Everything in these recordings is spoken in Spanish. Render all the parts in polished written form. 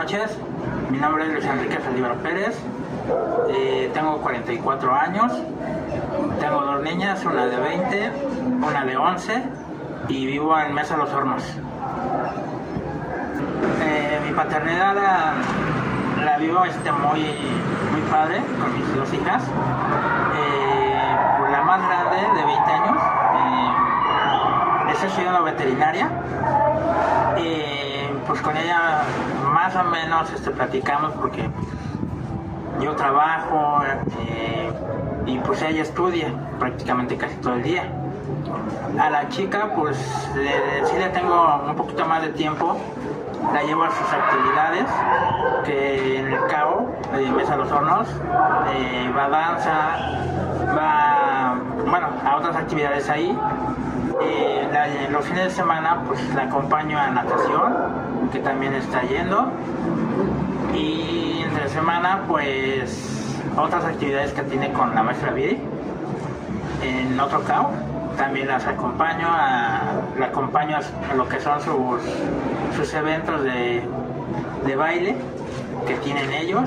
noches, mi nombre es Luis Enrique Saldívar Pérez, tengo 44 años, tengo 2 niñas, una de 20, una de 11 y vivo en Mesa Los Hornos. Mi paternidad la vivo muy padre con mis 2 hijas. La más grande de 20 años está estudiando veterinaria. Pues con ella más o menos platicamos porque yo trabajo y pues ella estudia prácticamente casi todo el día. A la chica pues sí le tengo un poquito más de tiempo, la llevo a sus actividades, que en el Cabo, Mesa Los Hornos, va a danza, va a otras actividades ahí. Los fines de semana pues la acompaño a natación, que también está yendo, y entre semana pues otras actividades que tiene con la maestra Viri en otro Cabo. También la acompaño a lo que son sus eventos de baile que tienen ellos,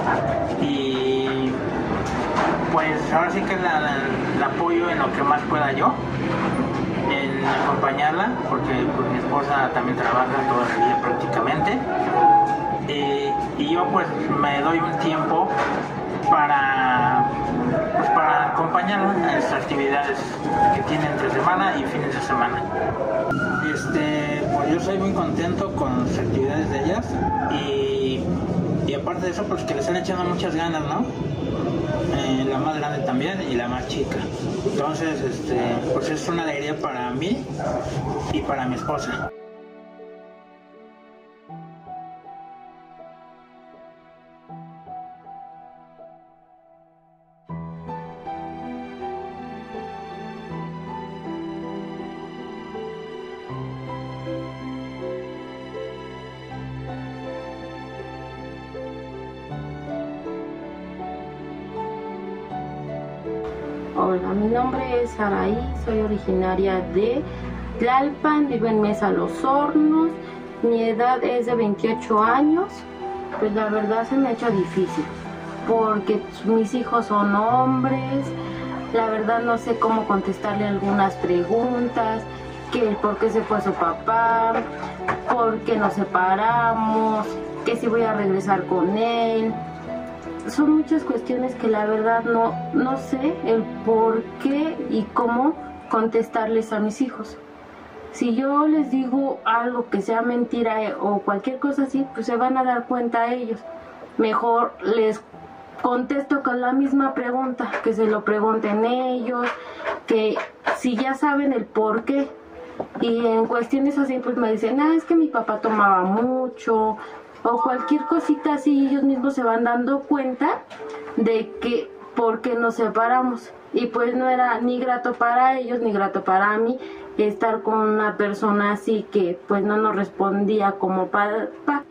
y pues ahora sí que la apoyo en lo que más pueda yo, en acompañarla, porque pues, mi esposa también trabaja toda la vida prácticamente, y yo pues me doy un tiempo para acompañarla en sus actividades que tiene entre semana y fines de semana. Pues yo soy muy contento con las actividades de ellas, y aparte de eso pues que les están echando muchas ganas, ¿no? La más grande también y la más chica. Entonces pues es una alegría para mí y para mi esposa. Hola, mi nombre es Saraí, soy originaria de Tlalpan, vivo en Mesa Los Hornos, mi edad es de 28 años, pues la verdad se me ha hecho difícil, porque mis hijos son hombres, la verdad no sé cómo contestarle algunas preguntas, que por qué se fue su papá, por qué nos separamos, que si voy a regresar con él. Son muchas cuestiones que la verdad no sé el por qué y cómo contestarles a mis hijos. Si yo les digo algo que sea mentira o cualquier cosa así, pues se van a dar cuenta ellos. Mejor les contesto con la misma pregunta, que se lo pregunten ellos, que si ya saben el por qué. Y en cuestiones así pues me dicen, es que mi papá tomaba mucho, o cualquier cosita así, ellos mismos se van dando cuenta de que por qué nos separamos. Y pues no era ni grato para ellos ni grato para mí estar con una persona así que pues no nos respondía como padre.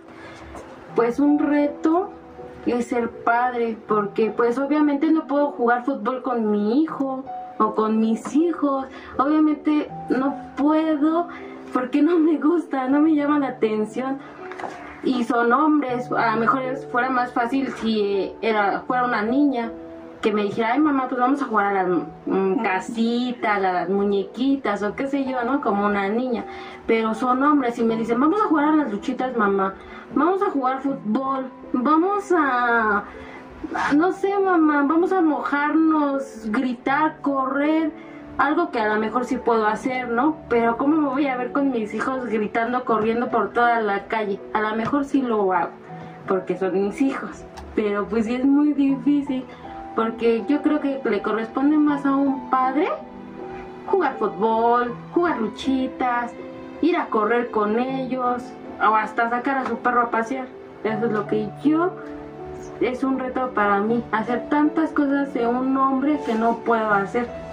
Pues un reto es ser padre, porque pues obviamente no puedo jugar fútbol con mi hijo o con mis hijos, obviamente no puedo porque no me gusta, no me llama la atención. Y son hombres, a lo mejor fuera más fácil si fuera una niña, que me dijera, ay mamá, pues vamos a jugar a las casitas, a las muñequitas o qué sé yo, ¿no? Como una niña. Pero son hombres y me dicen, vamos a jugar a las luchitas, mamá, vamos a jugar fútbol, vamos a, no sé mamá, vamos a mojarnos, gritar, correr. Algo que a lo mejor sí puedo hacer, ¿no? Pero ¿cómo me voy a ver con mis hijos gritando, corriendo por toda la calle? A lo mejor sí lo hago, porque son mis hijos. Pero pues sí es muy difícil, porque yo creo que le corresponde más a un padre jugar fútbol, jugar luchitas, ir a correr con ellos, o hasta sacar a su perro a pasear. Eso es lo que es un reto para mí, hacer tantas cosas de un hombre que no puedo hacer.